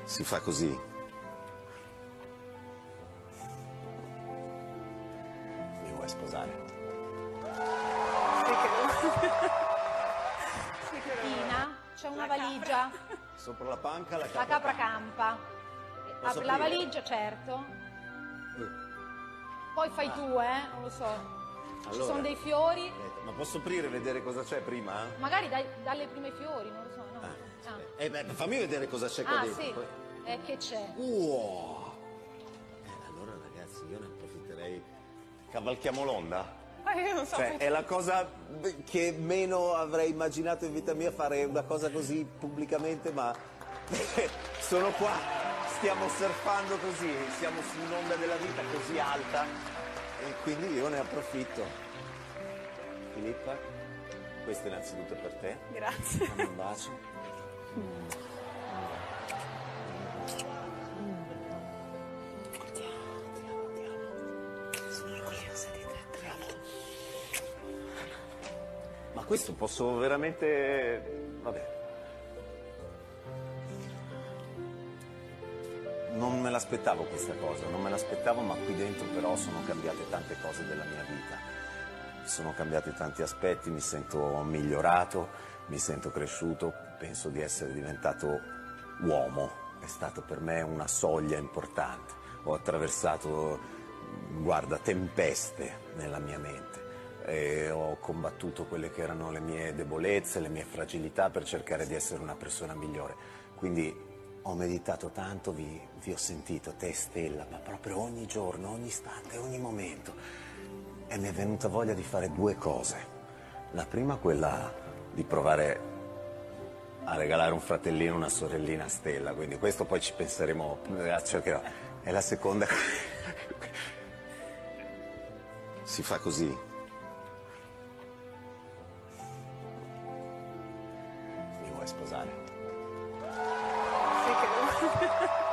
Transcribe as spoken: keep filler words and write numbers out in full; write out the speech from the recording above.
Si fa così. Mi vuoi sposare? Tina, c'è una valigia. Sopra la panca la capra, La capra campa. Posso Apri la aprire? valigia, certo. Poi fai tu, eh? Non lo so. Ci Allora. sono dei fiori. Ma posso aprire e vedere cosa c'è prima? Magari dai, dalle prime fiori, non lo so, no? Ah, Eh beh, fammi vedere cosa c'è qua Ah, dentro. sì. poi- Eh, che c'è? Wow. Eh, allora ragazzi, io ne approfitterei. Cavalchiamo l'onda? Ma io non so. Cioè, è la cosa che meno avrei immaginato in vita mia, fare una cosa così pubblicamente, ma sono qua, stiamo surfando così, siamo su un'onda della vita così alta e quindi io ne approfitto. Filippa, questo innanzitutto è per te. Grazie. Dammi un bacio. Ma questo posso veramente... vabbè. Non me l'aspettavo questa cosa, non me l'aspettavo, ma qui dentro però sono cambiate tante cose della mia vita. Sono cambiati tanti aspetti, mi sento migliorato, mi sento cresciuto, penso di essere diventato uomo. È stata per me una soglia importante. Ho attraversato, guarda, tempeste nella mia mente. E ho combattuto quelle che erano le mie debolezze, le mie fragilità per cercare di essere una persona migliore. Quindi ho meditato tanto, vi, vi ho sentito, te Stella, ma proprio ogni giorno, ogni istante, ogni momento. E mi è venuta voglia di fare due cose. La prima quella di provare a regalare un fratellino, una sorellina a Stella, quindi questo poi ci penseremo, cercherò. E la seconda... si fa così. Mi vuoi sposare? Sì, che...